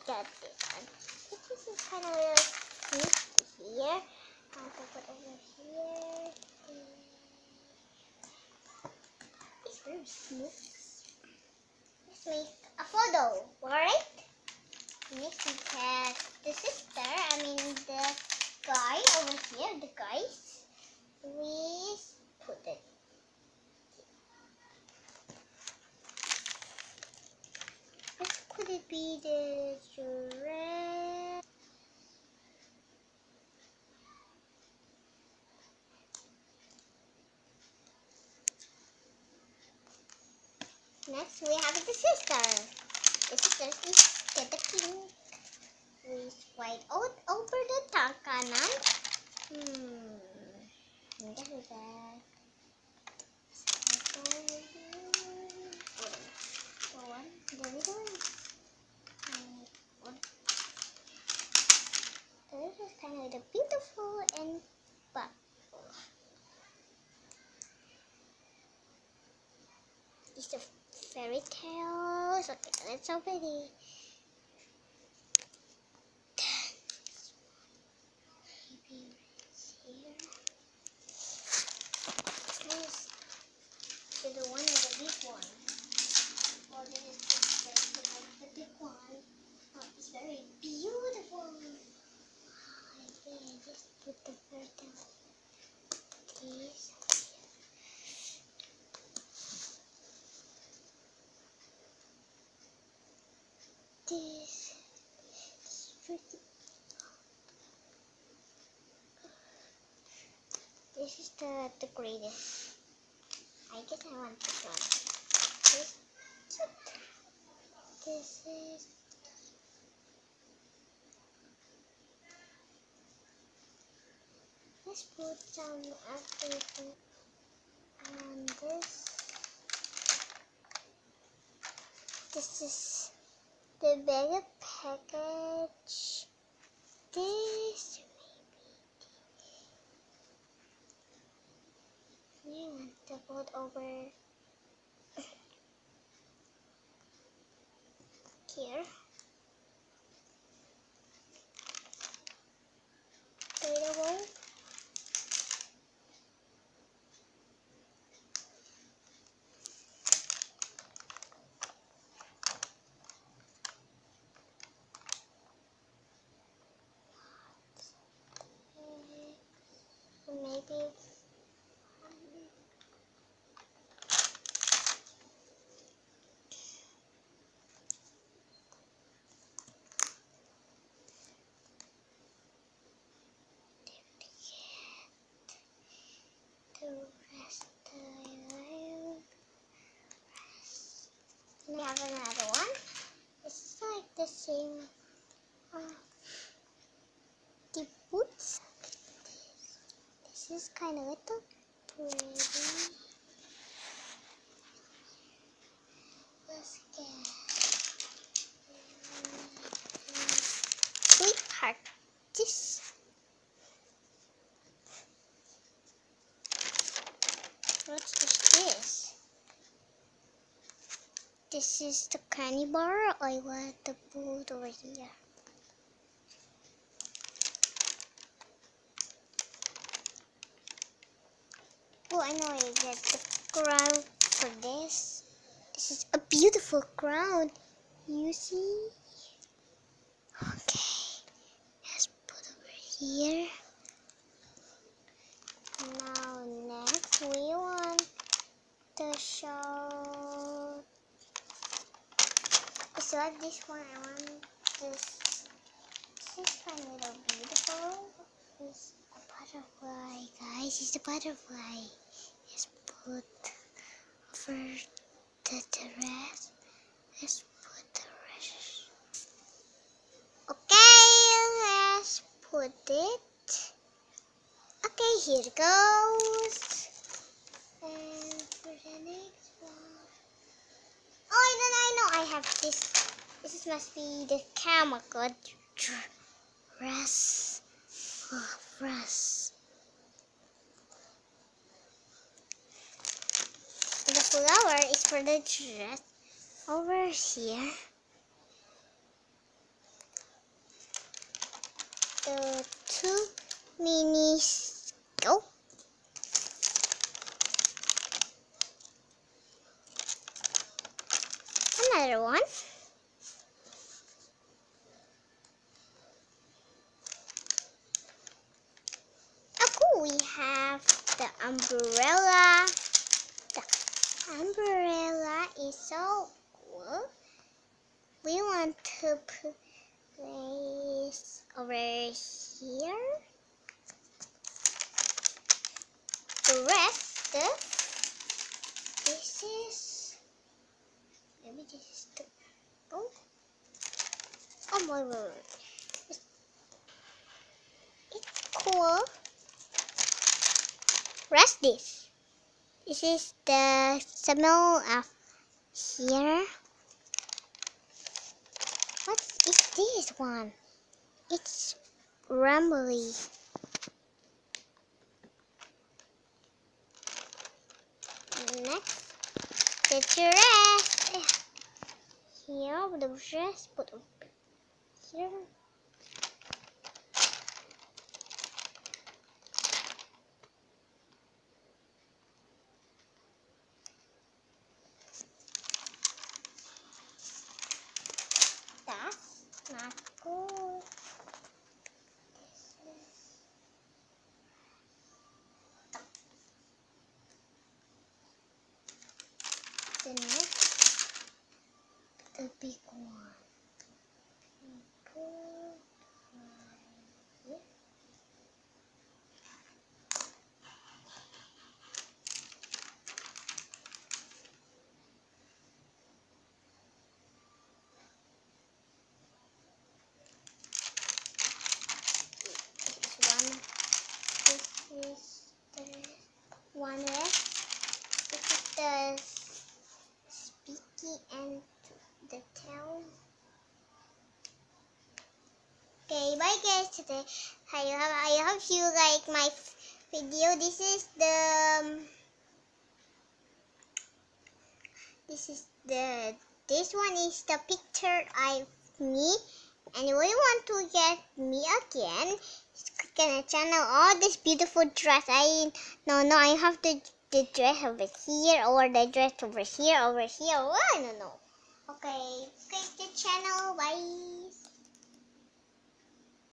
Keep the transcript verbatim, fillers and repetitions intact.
got this one. This is kind of a little sneaky here. I'll put it over here. It's very smooth. Let's make a photo, alright? Next we have the sister, I mean the guy over here, the guys. We put it. What could it be? The giraffe? Next we have the sister. The sister is get the king. We swipe out over the tongue kanan. Hmm. Hindi ko ba? One. There we go. This is kind of the beautiful and but it's the fairy tales. Okay, let's open it. Maybe it's here. This is the one with the big one. Oh, this is just the, the big one. Oh, it's very beautiful. I think I just put the fairy tale. This. This. This is the, the greatest. I guess I want this one. This, this is. Let's put some everything on this. This is the bigger package. This maybe. I want to put over here. Potato. Maybe the rest of the rest. And we have another one. It's like the same. Uh, the boots. This is kind of little pretty. Let's get sweetheart. This. What is this? This is the candy bar. I want the boot over here. Oh, I know I get the crown for this. This is a beautiful crown. You see? Okay. Let's put over here. Now next we want the show. It's like this one. I want this. This is kind of little beautiful. It's a butterfly, guys. It's a butterfly. Let's put over the, the rest. Let's put the rest. Okay, let's put it. Okay, here it goes. And for the next one. Oh, then I know I have this. This must be the camel good dress. Oh, dress. The flower is for the dress over here. the two minis go. Another one. Oh, cool. We have the umbrella. The umbrella is so cool. We want to place over here. The rest, this is, maybe this is the, oh, oh my word. It's, it's cool. Rest this. This is the smell of here. What is this one? It's rumbly. Next, the dress. Here, the dress put up here. That's not good. The next, the big one. Put right here. This is one. This is the one rest. This is the speaky and the tail. Okay, bye guys. Today, I hope I hope you like my video. This is the um, this is the this one is the picture of me. And if you want to get me again, just click on the channel. Oh, this beautiful dress. I no no I have the the dress over here or the dress over here over here. Oh, I don't know. Okay, click the channel. Bye.